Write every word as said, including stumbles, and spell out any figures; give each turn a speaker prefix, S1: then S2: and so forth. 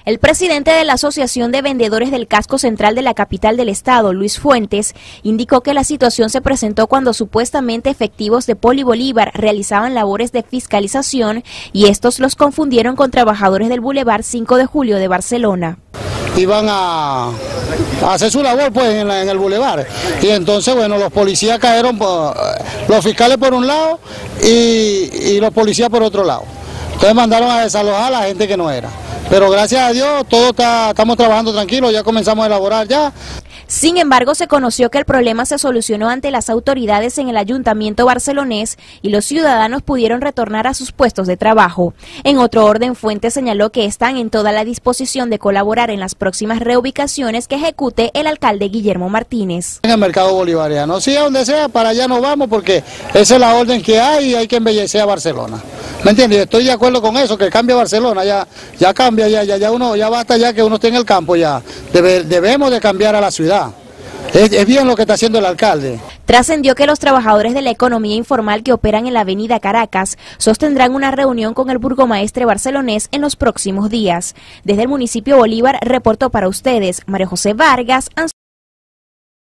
S1: El presidente de la Asociación de Vendedores del Casco Central de la capital del estado, Luis Fuentes, indicó que la situación se presentó cuando supuestamente efectivos de Poli Bolívar realizaban labores de fiscalización y estos los confundieron con trabajadores del Boulevard cinco de julio de Barcelona.
S2: Iban a, a hacer su labor pues en, la, en el bulevar y entonces bueno, los policías cayeron, por, los fiscales por un lado y, y los policías por otro lado. Entonces mandaron a desalojar a la gente que no era. Pero gracias a Dios, todo está, estamos trabajando tranquilos, ya comenzamos a elaborar ya.
S1: Sin embargo, se conoció que el problema se solucionó ante las autoridades en el ayuntamiento barcelonés y los ciudadanos pudieron retornar a sus puestos de trabajo. En otro orden, Fuentes señaló que están en toda la disposición de colaborar en las próximas reubicaciones que ejecute el alcalde Guillermo Martínez.
S2: En el mercado bolivariano, sí, a donde sea, para allá nos vamos porque esa es la orden que hay y hay que embellecer a Barcelona. ¿Me entiendes? Estoy de acuerdo con eso, que cambie Barcelona, ya, ya cambia, ya, ya, ya uno, ya basta ya que uno esté en el campo ya. Debe, debemos de cambiar a la ciudad. Es, es bien lo que está haciendo el alcalde.
S1: Trascendió que los trabajadores de la economía informal que operan en la avenida Caracas sostendrán una reunión con el burgomaestre barcelonés en los próximos días. Desde el municipio Bolívar reportó para ustedes María José Vargas.